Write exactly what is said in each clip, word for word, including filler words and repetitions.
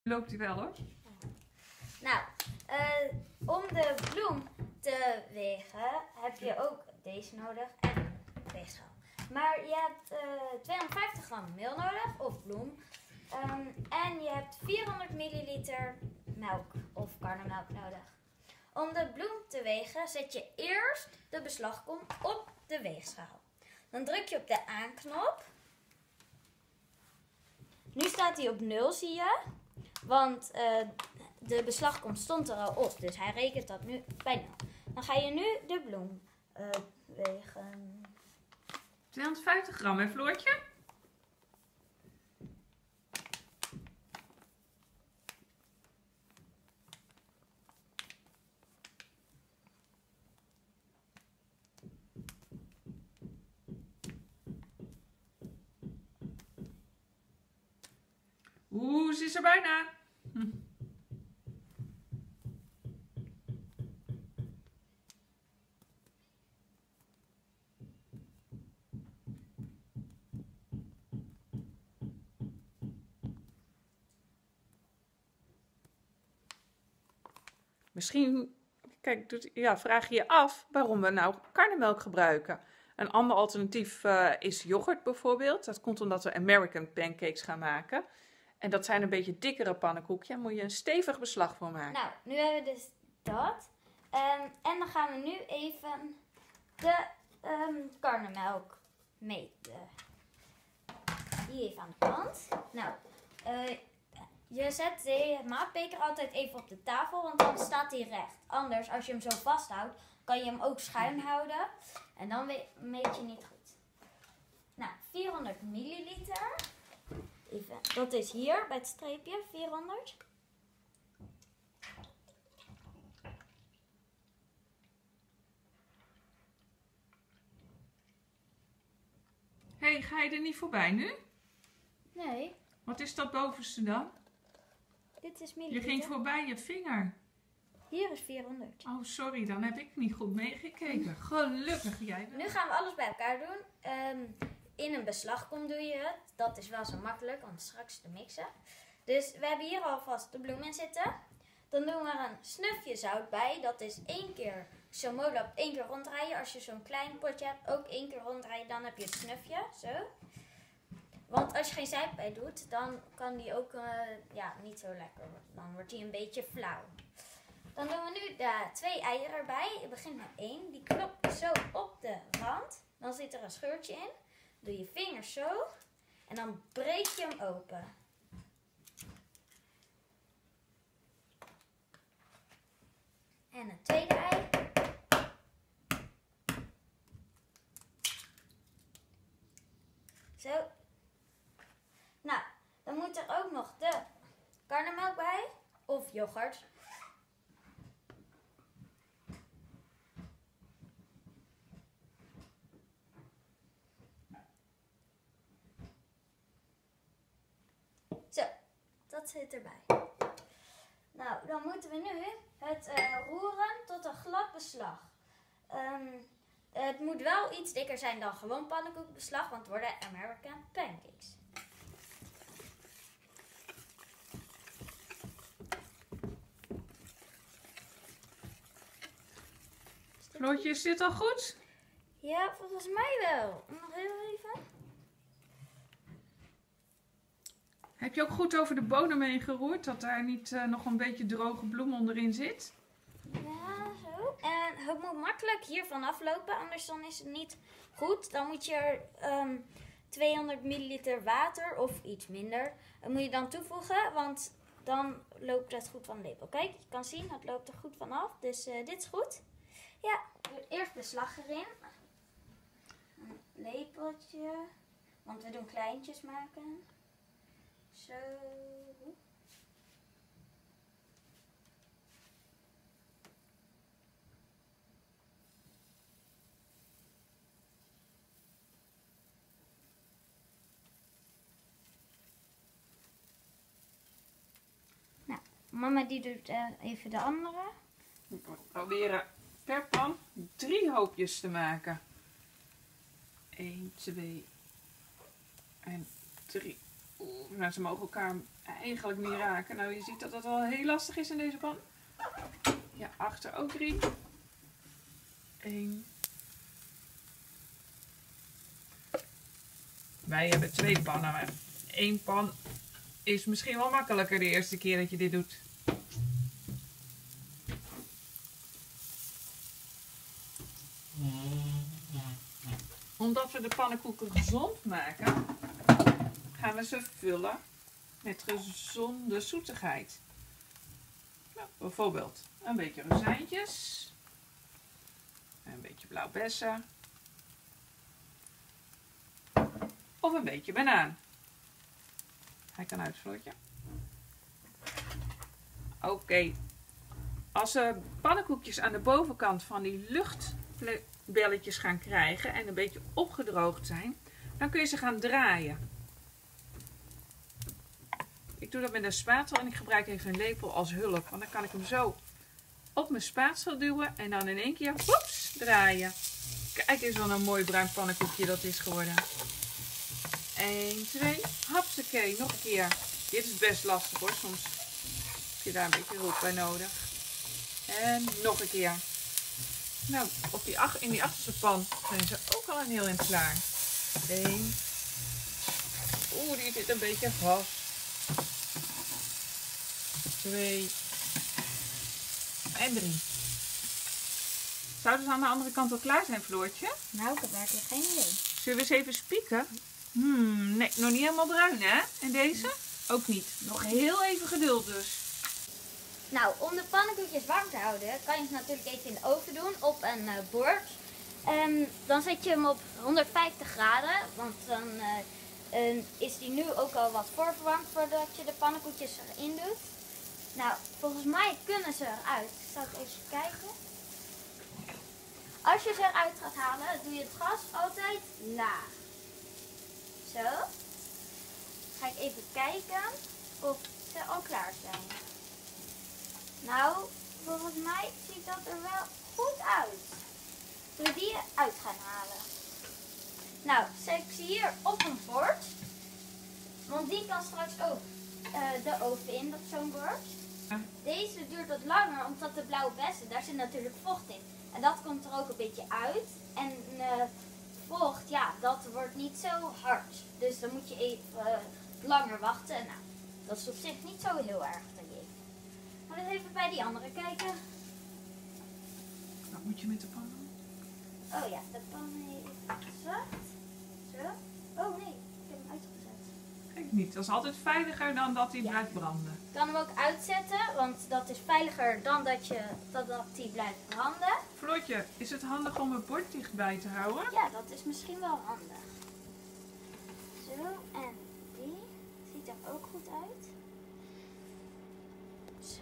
Loopt hij wel hoor. Nou, uh, om de bloem te wegen heb je ook deze nodig en een weegschaal. Maar je hebt uh, tweehonderdvijftig gram meel nodig of bloem. Um, en je hebt vierhonderd milliliter melk of karnemelk nodig. Om de bloem te wegen zet je eerst de beslagkom op de weegschaal. Dan druk je op de aanknop. Nu staat hij op nul, zie je. Want uh, de beslagkom stond er al op, dus hij rekent dat nu bij nul. Dan ga je nu de bloem uh, wegen. tweehonderdvijftig gram, hè Floortje? Oeh, ze is er bijna. Hm. Misschien kijk, ja, vraag je je af waarom we nou karnemelk gebruiken. Een ander alternatief uh, is yoghurt bijvoorbeeld. Dat komt omdat we American pancakes gaan maken. En dat zijn een beetje dikkere pannenkoekjes. Daar moet je een stevig beslag voor maken. Nou, nu hebben we dus dat. Um, en dan gaan we nu even de um, karnemelk meten. Die even aan de kant. Nou, uh, je zet de maatbeker altijd even op de tafel, want dan staat hij recht. Anders, als je hem zo vasthoudt, kan je hem ook schuin houden. En dan meet je niet goed. Nou, vierhonderd milliliter. Even, dat is hier bij het streepje, vierhonderd. Hé, hey, ga je er niet voorbij nu? Nee. Wat is dat bovenste dan? Dit is milliliter. Je ging voorbij je vinger. Hier is vierhonderd. Oh, sorry, dan heb ik niet goed meegekeken. Gelukkig jij wel. Nu gaan we alles bij elkaar doen. Um, in een beslagkom doe je het. Dat is wel zo makkelijk, want straks te mixen. Dus we hebben hier alvast de bloem in zitten. Dan doen we er een snufje zout bij. Dat is één keer zo'n molen op één keer ronddraaien. Als je zo'n klein potje hebt, ook één keer ronddraaien. Dan heb je het snufje, zo. Want als je geen zout bij doet, dan kan die ook uh, ja, niet zo lekker worden. Dan wordt die een beetje flauw. Dan doen we nu de twee eieren erbij. Je begint met één. Die knop je zo op de rand. Dan zit er een scheurtje in. Doe je vingers zo. En dan breek je hem open. En het tweede ei. Zo. Nou, dan moet er ook nog de karnemelk bij. Of yoghurt. Zo, dat zit erbij. Nou, dan moeten we nu het uh, roeren tot een glad beslag. Um, het moet wel iets dikker zijn dan gewoon pannenkoekbeslag, want het worden American pancakes. Floortje, is dit al goed? Ja, volgens mij wel. Nog heel even. Heb je ook goed over de bodem heen geroerd, dat daar niet uh, nog een beetje droge bloem onderin zit? Ja, zo. En het moet makkelijk hiervan aflopen, anders dan is het niet goed. Dan moet je er um, tweehonderd milliliter water of iets minder dat moet je dan toevoegen, want dan loopt het goed van de lepel. Kijk, je kan zien, het loopt er goed vanaf, dus uh, dit is goed. Ja, eerst beslag erin. Een lepeltje, want we doen kleintjes maken. Zo. Nou, mama die doet uh, even de andere. We proberen per pan drie hoopjes te maken. één, twee en drie. Oeh, nou, ze mogen elkaar eigenlijk niet raken. Nou, je ziet dat dat wel heel lastig is in deze pan. Ja, achter ook drie. Eén. Wij hebben twee pannen, maar één pan is misschien wel makkelijker de eerste keer dat je dit doet. Omdat we de pannenkoeken gezond maken, gaan we ze vullen met gezonde zoetigheid. Nou, bijvoorbeeld een beetje rozijntjes, een beetje blauwbessen of een beetje banaan. Hij kan uit, Floortje. Oké, okay. Als de pannenkoekjes aan de bovenkant van die luchtbelletjes gaan krijgen en een beetje opgedroogd zijn, dan kun je ze gaan draaien. Ik doe dat met een spatel en ik gebruik even een lepel als hulp, want dan kan ik hem zo op mijn spatel duwen en dan in één keer woeps, draaien. Kijk eens wat een mooi bruin pannenkoekje dat is geworden. één, twee, hapsakee, nog een keer. Dit is best lastig hoor, soms heb je daar een beetje hulp bij nodig. En nog een keer. Nou, op die, in die achterste pan zijn ze ook al een heel eind klaar. één. Oeh, die zit een beetje vast. twee. En drie. Zouden ze aan de andere kant al klaar zijn, Floortje? Nou, ik heb eigenlijk geen idee. Zullen we eens even spieken? Hmm, nee, nog niet helemaal bruin, hè? En deze? Ook niet. Nog heel even geduld dus. Nou, om de pannenkoekjes warm te houden, kan je ze natuurlijk even in de oven doen op een uh, bord. Um, dan zet je hem op honderdvijftig graden, want dan uh, uh, is die nu ook al wat voorverwarmd voordat je de pannenkoekjes erin doet. Nou, volgens mij kunnen ze eruit. Ik zal het even kijken. Als je ze eruit gaat halen, doe je het gas altijd laag. Zo. Ga ik even kijken of ze al klaar zijn. Nou, volgens mij ziet dat er wel goed uit. Zullen we die eruit gaan halen? Nou, zet ik ze hier op een bord. Want die kan straks ook uh, de oven in, op zo'n bord. Deze duurt wat langer, omdat de blauwe bessen, daar zit natuurlijk vocht in. En dat komt er ook een beetje uit. En uh, vocht, ja, dat wordt niet zo hard. Dus dan moet je even uh, langer wachten. Nou, dat is op zich niet zo heel erg, denk ik. Maar eens even bij die andere kijken. Wat moet je met de pan doen? Oh ja, de pan even gezet. Zo. Oh nee, ik heb hem uitgezet. Kijk niet, dat is altijd veiliger dan dat hij Ja. blijft branden. Ik kan hem ook uitzetten, want dat is veiliger dan dat hij dat, dat die blijft branden. Floortje, is het handig om het bord dichtbij te houden? Ja, dat is misschien wel handig. Zo, en die ziet er ook goed uit. Zo.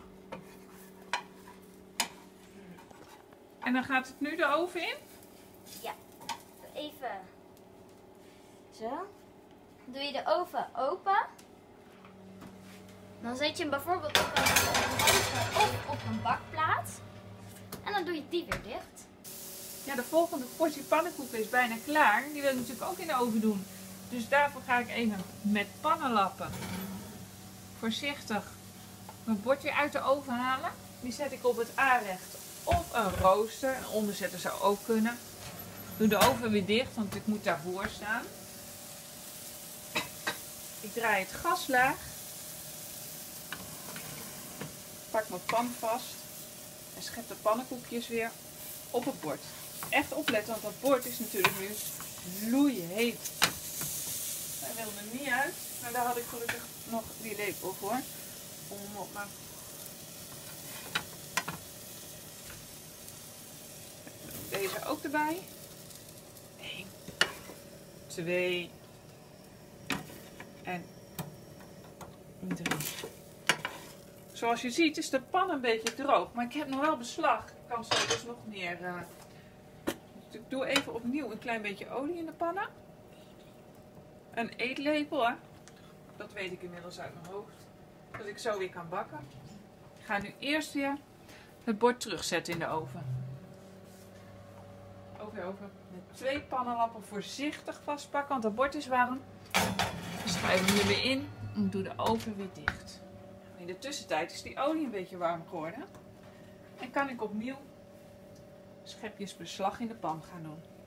En dan gaat het nu de oven in? Ja, even zo. Doe je de oven open. Dan zet je hem bijvoorbeeld op een, of op een bakplaat. En dan doe je die weer dicht. Ja, de volgende portie pannenkoeken is bijna klaar. Die wil ik natuurlijk ook in de oven doen. Dus daarvoor ga ik even met pannenlappen voorzichtig mijn bordje uit de oven halen. Die zet ik op het aanrecht of een rooster. Een onderzetter zou ook kunnen. Doe de oven weer dicht, want ik moet daarvoor staan. Ik draai het gas laag. Pak mijn pan vast. En schep de pannenkoekjes weer op het bord. Echt opletten, want dat bord is natuurlijk nu loeiheet. Hij wilde er niet uit. Maar daar had ik gelukkig nog die lepel voor. Om hem op mijn... Deze ook erbij. één, twee en drie. Zoals je ziet is de pan een beetje droog, maar ik heb nog wel beslag. Ik kan zo dus nog meer. Uh... Dus ik doe even opnieuw een klein beetje olie in de pannen. Een eetlepel, hè? Dat weet ik inmiddels uit mijn hoofd. Dat ik zo weer kan bakken. Ik ga nu eerst weer het bord terugzetten in de oven. oven over. Met twee pannenlappen voorzichtig vastpakken, want dat bord is warm. Dan schuiven we hem er weer in en doe de oven weer dicht. In de tussentijd is die olie een beetje warm geworden. En kan ik opnieuw schepjes beslag in de pan gaan doen.